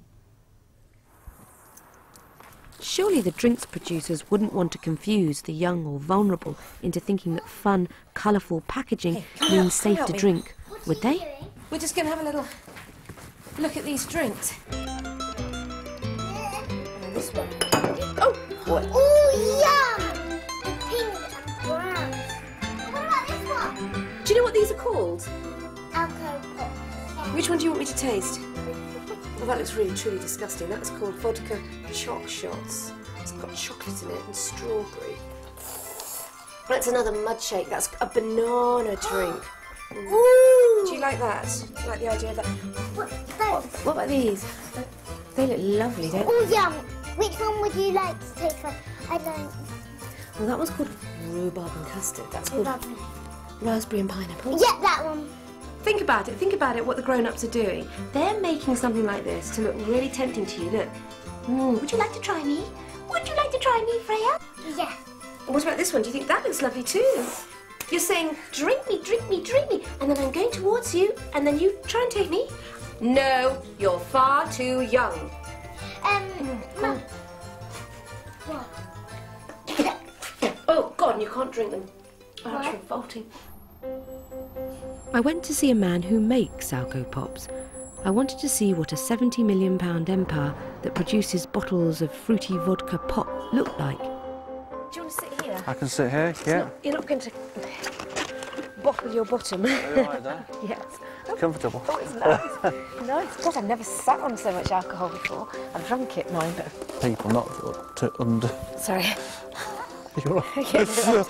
Speaker 23: Surely the drinks producers wouldn't want to confuse the young or vulnerable into thinking that fun, colourful packaging
Speaker 14: Hey,
Speaker 23: means
Speaker 14: come
Speaker 23: safe
Speaker 14: help
Speaker 23: to
Speaker 14: me.
Speaker 23: drink, would they?
Speaker 14: We're just going to have a little look at these drinks. This one. Oh, what?
Speaker 7: Oh, yum! Pink and brown. What about this one?
Speaker 14: Do you know what these are called?
Speaker 7: Alcohol pop.
Speaker 14: Which one do you want me to taste? Well, that looks really, truly disgusting. That's called vodka choc shots. It's got chocolate in it and strawberry. That's another mud shake. That's a banana drink.
Speaker 7: Ooh!
Speaker 14: Do you like that? Do you like the idea of that?
Speaker 7: What,
Speaker 14: What, what about these? They look lovely, don't they?
Speaker 7: Oh, yum! Which one would you like to take on? I don't...
Speaker 14: Well, that one's called rhubarb and custard. That's called
Speaker 7: Lovely.
Speaker 14: raspberry and pineapple.
Speaker 7: Yeah, that one.
Speaker 14: Think about it, think about it, what the grown-ups are doing. They're making something like this to look really tempting to you. Look. Mm, would you like to try me? Would you like to try me, Freya?
Speaker 7: Yeah.
Speaker 14: And what about this one? Do you think that looks lovely too? You're saying, drink me, drink me, drink me, and then I'm going towards you, and then you try and take me? No, you're far too young.
Speaker 7: Um, Mum. What?
Speaker 14: Oh, God, and you can't drink them. Oh,
Speaker 7: What?
Speaker 14: that's revolting.
Speaker 23: I went to see a man who makes Alco Pops. I wanted to see what a seventy million pound empire that produces bottles of fruity vodka pop looked like.
Speaker 14: Do you want to sit here?
Speaker 15: I can sit here, yeah.
Speaker 14: Not, you're not going to bottle your bottom.
Speaker 15: Are you all right there?
Speaker 14: Yes.
Speaker 15: Comfortable.
Speaker 14: Oh, it's nice. Nice. God, I've never sat on so much alcohol before. I've drunk it, mind, but...
Speaker 15: People, not to under...
Speaker 14: Sorry.
Speaker 15: You're right.
Speaker 14: Ooh,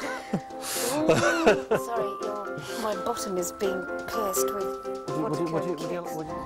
Speaker 14: sorry, your, my bottom is being pierced with vodka
Speaker 15: Would you, would you, would you,
Speaker 14: kicks.
Speaker 15: would you?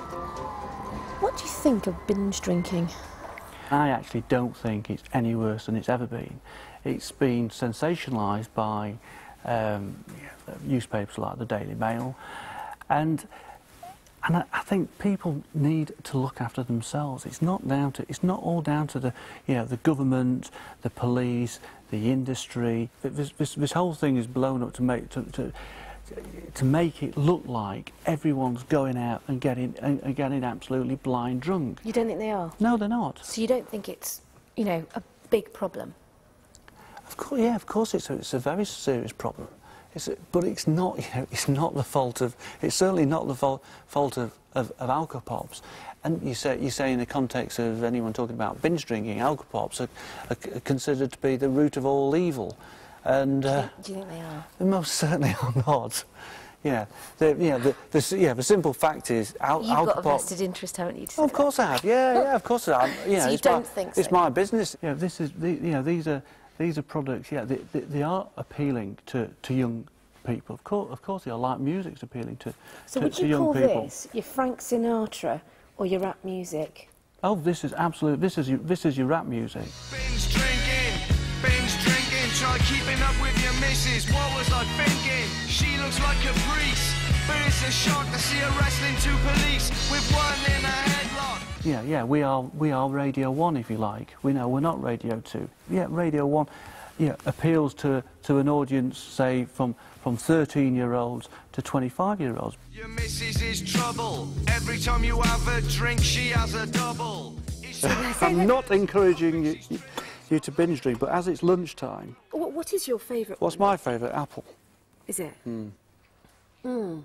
Speaker 14: What do you think of binge drinking?
Speaker 10: I actually don't think it's any worse than it's ever been. It's been sensationalised by um, newspapers like the Daily Mail, and and I, I think people need to look after themselves. It's not down to it's not all down to the you know the government, the police, the industry. This this, this whole thing is blown up to make to. to to make it look like everyone's going out and getting and, and getting absolutely blind drunk.
Speaker 14: You don't think they are?
Speaker 10: No, they're not.
Speaker 14: So you don't think it's, you know, a big problem?
Speaker 10: Of course, yeah, of course it's a, it's a very serious problem. It's a, but it's not, you know, it's not the fault of, it's certainly not the fault, fault of, of, of Alco Pops. And you say, you say in the context of anyone talking about binge drinking, Alco Pops are, are considered to be the root of all evil. And, uh,
Speaker 14: do you think they are?
Speaker 10: They most certainly are not. Yeah, the, yeah, the, the, yeah, the simple fact is... Al
Speaker 14: You've
Speaker 10: Alco
Speaker 14: got a
Speaker 10: Pop,
Speaker 14: vested interest, haven't you? To
Speaker 10: oh, of course I have, yeah, yeah, of course I have. You know,
Speaker 14: So you
Speaker 10: it's
Speaker 14: don't
Speaker 10: my,
Speaker 14: think
Speaker 10: It's
Speaker 14: so?
Speaker 10: my business. Yeah, this is, the, you know, these are, these are products, yeah, they, they, they are appealing to, to young people. Of course, of course they are, like music's appealing to,
Speaker 14: So
Speaker 10: to,
Speaker 14: would
Speaker 10: to
Speaker 14: you
Speaker 10: young
Speaker 14: call
Speaker 10: people.
Speaker 14: this your Frank Sinatra or your rap music?
Speaker 10: Oh, this is absolute, this is, your, this is your rap music.
Speaker 13: Binge drinking, binge drinking, try keeping up with your missus. What was I thinking? She looks like a priest, but it's a shock to see her wrestling two police with one in a headlock.
Speaker 10: Yeah, yeah, we are, we are Radio one, if you like. We know we're not Radio two. Yeah, Radio one, yeah, appeals to, to an audience, say, from, from thirteen-year-olds to twenty-five-year-olds.
Speaker 13: Your missus is trouble. Every time you have a drink, she has a double.
Speaker 10: I'm not encouraging you, you to binge drink, but as it's lunchtime...
Speaker 14: What, what is your favourite
Speaker 10: What's
Speaker 14: one?
Speaker 10: my favourite? Apple.
Speaker 14: Is it?
Speaker 10: Mm.
Speaker 14: Mm.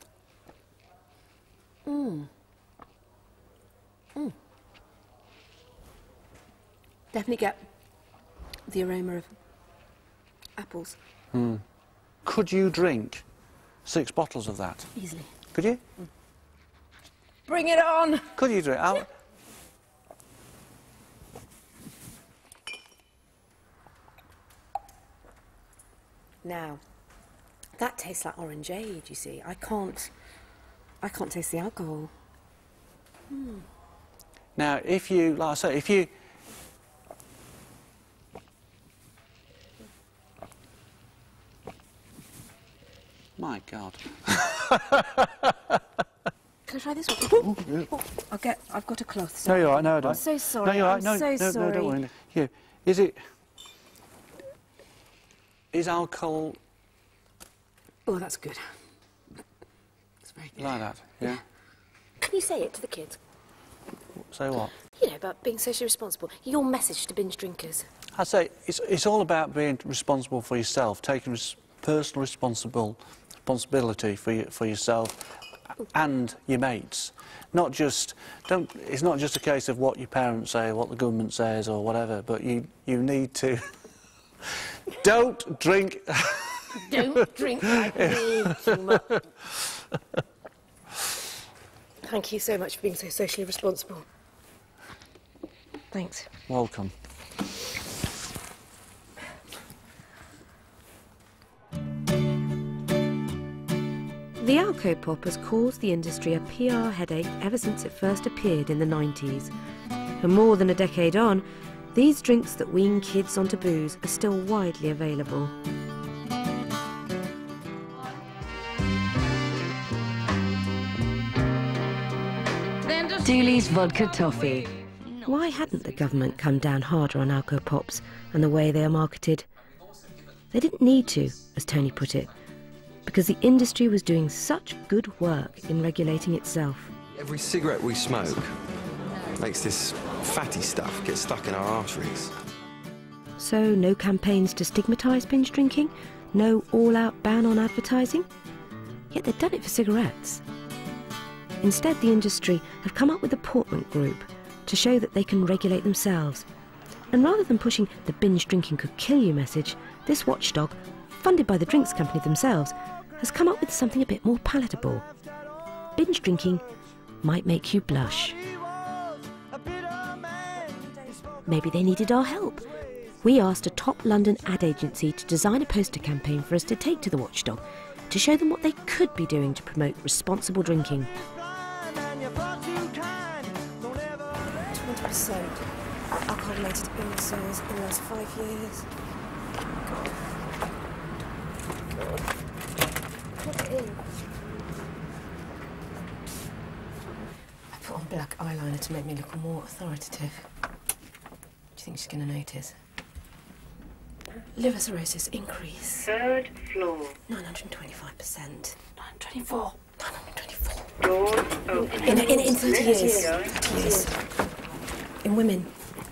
Speaker 14: Mm. Mm. Definitely get the aroma of apples.
Speaker 10: Mm. Could you drink six bottles of that?
Speaker 14: Easily.
Speaker 10: Could you?
Speaker 14: Mm. Bring it on!
Speaker 10: Could you drink? I'll...
Speaker 14: Now, that tastes like orangeade, you see. I can't, I can't taste the alcohol. Mm.
Speaker 10: Now, if you, like I say, if you... My God.
Speaker 14: Can I try this one? Oh, I'll get. I've got a cloth. So
Speaker 10: No, you're right. No, I don't.
Speaker 14: I'm so sorry.
Speaker 10: No, you're right.
Speaker 14: I'm
Speaker 10: No,
Speaker 14: so
Speaker 10: no,
Speaker 14: sorry.
Speaker 10: no, don't worry. Here, is it? Is alcohol
Speaker 14: Oh, that's good. That's very good.
Speaker 10: like that? Yeah.
Speaker 14: Can you say it to the kids?
Speaker 10: Say what?
Speaker 14: You know, about being socially responsible. Your message to binge drinkers.
Speaker 10: I say it's it's all about being responsible for yourself, taking res personal responsible responsibility for you, for yourself and your mates. Not just don't. It's not just a case of what your parents say, what the government says, or whatever. But you you need to don't drink.
Speaker 14: Don't drink like me too much. Thank you so much for being so socially responsible. Thanks.
Speaker 10: Welcome.
Speaker 23: The Alcopop has caused the industry a P R headache ever since it first appeared in the nineties. And more than a decade on, these drinks that wean kids onto booze are still widely available. Dooley's Vodka Toffee. Why hadn't the government come down harder on Alcopops and the way they are marketed? They didn't need to, as Tony put it, because the industry was doing such good work in regulating itself.
Speaker 16: Every cigarette we smoke makes this fatty stuff get stuck in our arteries.
Speaker 23: So no campaigns to stigmatise binge drinking, no all-out ban on advertising. Yet they've done it for cigarettes. Instead, the industry have come up with a Portman group to show that they can regulate themselves. And rather than pushing the binge drinking could kill you message, this watchdog, funded by the drinks company themselves, has come up with something a bit more palatable. Binge drinking might make you blush. Maybe they needed our help. We asked a top London ad agency to design a poster campaign for us to take to the watchdog to show them what they could be doing to promote responsible drinking.
Speaker 14: twenty percent alcohol-related illnesses in the last five years. God. God. Put it in. I put on black eyeliner to make me look more authoritative. Do you think she's going to notice? Liver cirrhosis increase.
Speaker 17: Third floor.
Speaker 14: nine hundred twenty-five percent. nine hundred twenty-four. nine hundred twenty-four.
Speaker 17: Doors open.
Speaker 14: In, in, in thirty years. thirty years. In women.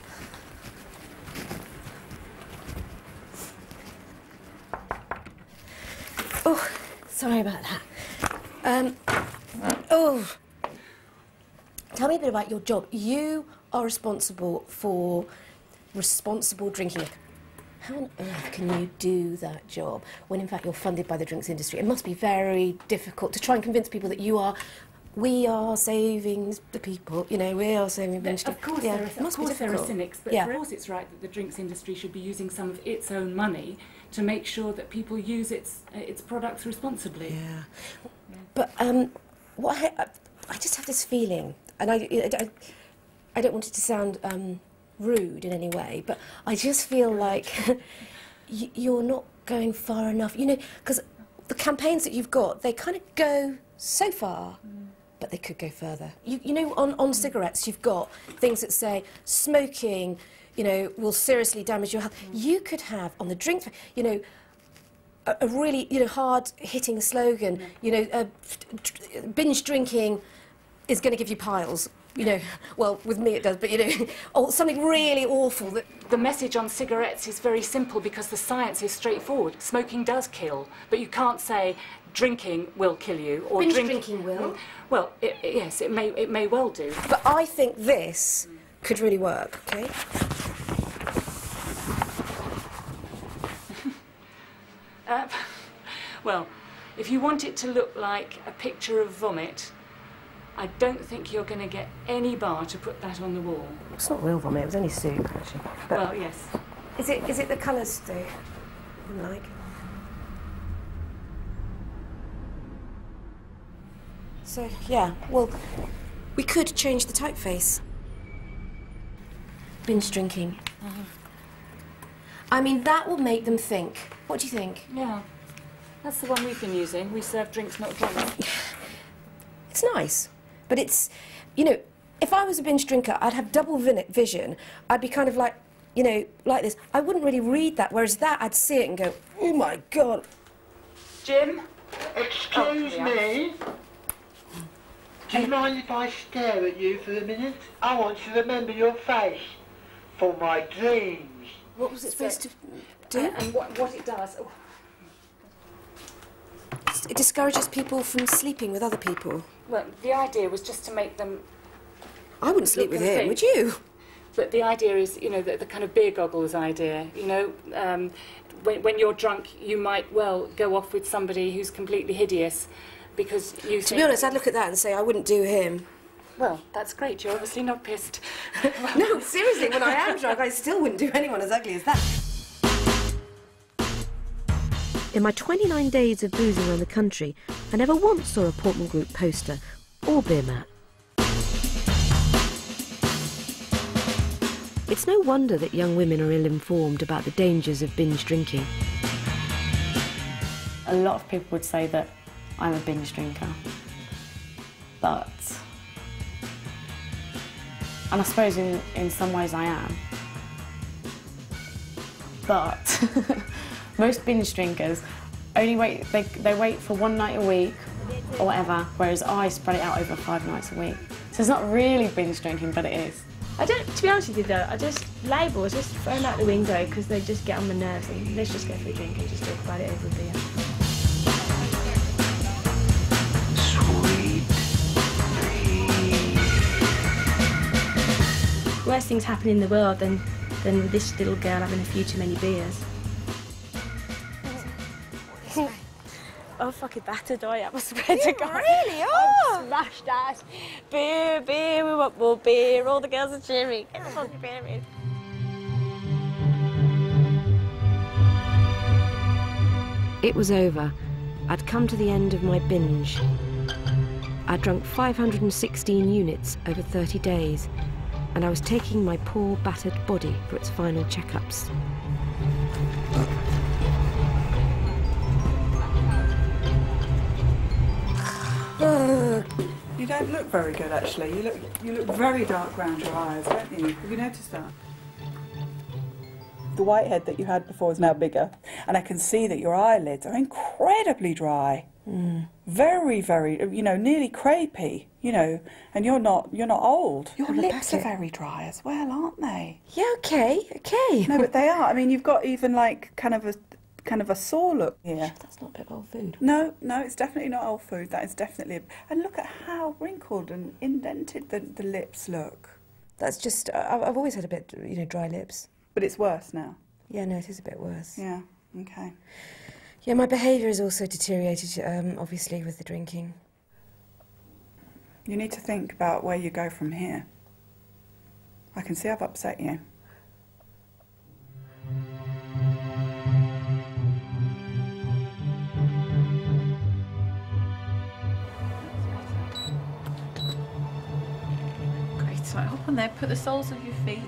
Speaker 14: Oh, sorry about that. Um, oh. Tell me a bit about your job. You are responsible for responsible drinking. How on earth can you do that job when, in fact, you're funded by the drinks industry? It must be very difficult to try and convince people that you are, we are saving the people, you know, we are saving binge
Speaker 18: Of course,
Speaker 14: yeah,
Speaker 18: there, are,
Speaker 14: it must
Speaker 18: of course
Speaker 14: be
Speaker 18: there are
Speaker 14: difficult.
Speaker 18: cynics, but
Speaker 14: yeah.
Speaker 18: of course it's right that the drinks industry should be using some of its own money to make sure that people use its uh, its products responsibly.
Speaker 14: Yeah. But um, what I, I just have this feeling, and I, I, I don't want it to sound um, rude in any way, but I just feel like you're not going far enough. You know, because the campaigns that you've got, they kind of go so far, mm. but they could go further. You, you know, on, on cigarettes, you've got things that say smoking, you know, will seriously damage your health. Mm. You could have on the drink, you know, a, a really, you know, hard-hitting slogan. Mm. You know, uh, binge drinking is going to give you piles. You know, well, with me it does, but, you know, oh, something really awful. That
Speaker 18: the message on cigarettes is very simple because the science is straightforward. Smoking does kill, but you can't say drinking will kill you. Or
Speaker 14: binge
Speaker 18: drink
Speaker 14: drinking will.
Speaker 18: Well, it, it, yes, it may, it may well do.
Speaker 14: But I think this could really work, OK?
Speaker 18: uh, well, if you want it to look like a picture of vomit, I don't think you're going to get any bar to put that on the wall.
Speaker 14: It's not real vomit, it was only soup, actually. But
Speaker 18: well, yes.
Speaker 14: Is it, is it the colours, though, you like? So, yeah, well, we could change the typeface. Binge drinking.
Speaker 18: Mm-hmm.
Speaker 14: I mean, that will make them think. What do you think?
Speaker 18: Yeah. That's the one we've been using. We serve drinks, not drunks.
Speaker 14: It's nice, but it's, you know, if I was a binge drinker, I'd have double vision. I'd be kind of like, you know, like this. I wouldn't really read that, whereas that, I'd see it and go, oh my God.
Speaker 18: Jim?
Speaker 9: Excuse
Speaker 18: oh,
Speaker 9: me. Do you mind if I stare at you for a minute? I want to remember your face for my dreams.
Speaker 14: What was it supposed to do?
Speaker 18: Uh, and what, what it does... Oh.
Speaker 14: It discourages people from sleeping with other people.
Speaker 18: Well, the idea was just to make them...
Speaker 14: I wouldn't sleep with him,
Speaker 18: think.
Speaker 14: would you?
Speaker 18: But the idea is, you know, the, the kind of beer goggles idea, you know, um, when, when you're drunk, you might, well, go off with somebody who's completely hideous because you
Speaker 14: To
Speaker 18: think...
Speaker 14: be honest, I'd look at that and say I wouldn't do him.
Speaker 18: Well, that's great. You're obviously not pissed.
Speaker 14: No, seriously, when I am drunk, I still wouldn't do anyone as ugly as that.
Speaker 23: In my twenty-nine days of boozing around the country, I never once saw a Portman Group poster or beer mat. It's no wonder that young women are ill-informed about the dangers of binge drinking.
Speaker 2: A lot of people would say that I'm a binge drinker, but... And I suppose in, in some ways I am. But most binge drinkers only wait, they, they wait for one night a week or whatever, whereas I spread it out over five nights a week. So it's not really binge drinking, but it is.
Speaker 1: I don't, to be honest with you though, I just, labels, just throw them out the window because they just get on my nerves and let's just go for a drink and just talk about it over a beer. Worse things happen in the world than, than with this little girl having a few too many beers. I'm fucking battered, I am, I swear to God.
Speaker 14: Really are?
Speaker 1: I'm smashed out. Beer, beer, we want more beer, all the girls are cheering. Get the fucking beer in.
Speaker 23: It was over. I'd come to the end of my binge. I'd drunk five hundred and sixteen units over thirty days, and I was taking my poor battered body for its final checkups.
Speaker 12: You don't look very good, actually. You look, you look very dark round your eyes, don't you? Have you noticed that? The whitehead that you had before is now bigger, and I can see that your eyelids are incredibly dry.
Speaker 14: Mm.
Speaker 12: Very, very, you know, nearly crepey, you know, and you're not, you're not old. Your
Speaker 14: Have a
Speaker 12: lips are
Speaker 14: packet.
Speaker 12: very dry as well, aren't they?
Speaker 14: Yeah, okay, okay.
Speaker 12: No, but they are. I mean, you've got even like kind of a, kind of a sore look here.
Speaker 14: That's not a bit of old food.
Speaker 12: No, no, it's definitely not old food. That is definitely... A, and look at how wrinkled and indented the, the lips look.
Speaker 14: That's just... Uh, I've always had a bit, you know, dry lips.
Speaker 12: But it's worse now.
Speaker 14: Yeah, no, it is a bit worse.
Speaker 12: Yeah, okay.
Speaker 14: Yeah, my behaviour has also deteriorated, um, obviously, with the drinking.
Speaker 12: You need to think about where you go from here. I can see I've upset you.
Speaker 19: Great, so hop on there, put the soles of your feet.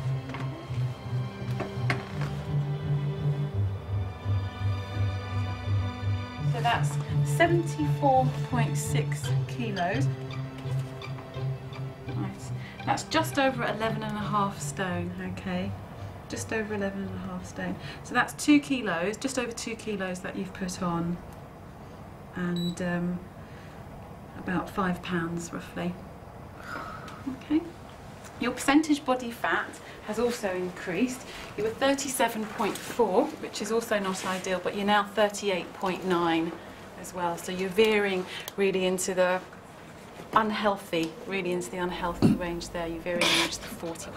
Speaker 19: So that's seventy-four point six kilos. Right. That's just over eleven and a half stone, okay? Just over eleven and a half stone. So that's two kilos, just over two kilos that you've put on. And um, about five pounds roughly. Okay. Your percentage body fat has also increased. You were thirty-seven point four, which is also not ideal, but you're now thirty-eight point nine as well. So you're veering really into the unhealthy, really into the unhealthy range there. You're veering into the forty.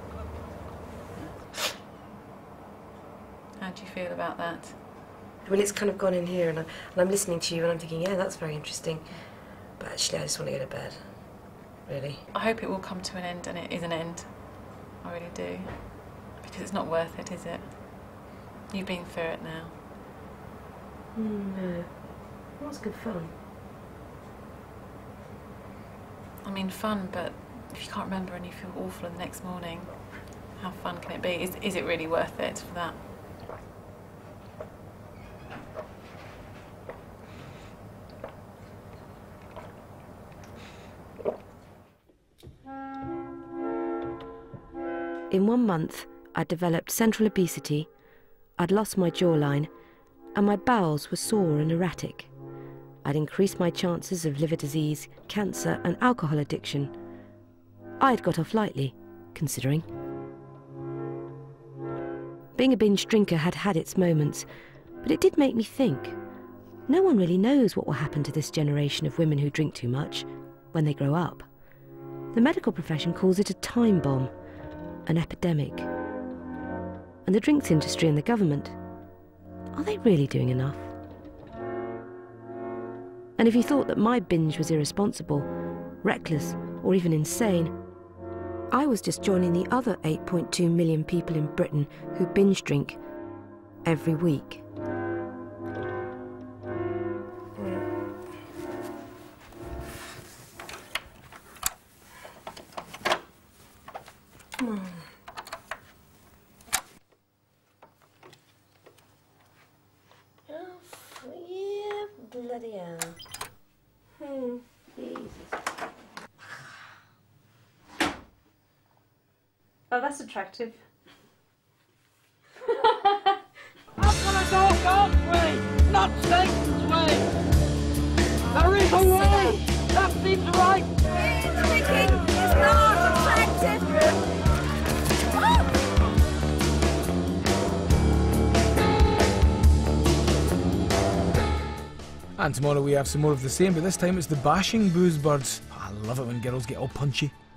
Speaker 19: How do you feel about that?
Speaker 14: Well, it's kind of gone in here, and I'm, and I'm listening to you, and I'm thinking, yeah, that's very interesting. But actually, I just want to go to bed. Really.
Speaker 19: I hope it will come to an end, and it is an end. I really do. Because it's not worth it, is it? You've been through it now.
Speaker 14: Mm, no. Well, it's good fun.
Speaker 19: I mean, fun, but if you can't remember and you feel awful the next morning, how fun can it be? Is, is it really worth it for that?
Speaker 23: In one month, I'd developed central obesity, I'd lost my jawline, and my bowels were sore and erratic. I'd increased my chances of liver disease, cancer, and alcohol addiction. I'd got off lightly, considering. Being a binge drinker had had its moments, but it did make me think. No one really knows what will happen to this generation of women who drink too much when they grow up. The medical profession calls it a time bomb, an epidemic. And the drinks industry and the government, are they really doing enough? And if you thought that my binge was irresponsible, reckless, or even insane, I was just joining the other eight point two million people in Britain who binge drink every week.
Speaker 14: Hmm. Oh, yeah, bloody hell. Hmm, Jesus.
Speaker 19: Oh, that's attractive.
Speaker 8: I'm gonna go God's way, not Satan's way. There is a way. That seems right.
Speaker 14: Drinking is not attractive.
Speaker 20: And tomorrow we have some more of the same, but this time it's the bashing booze birds. I love it when girls get all punchy.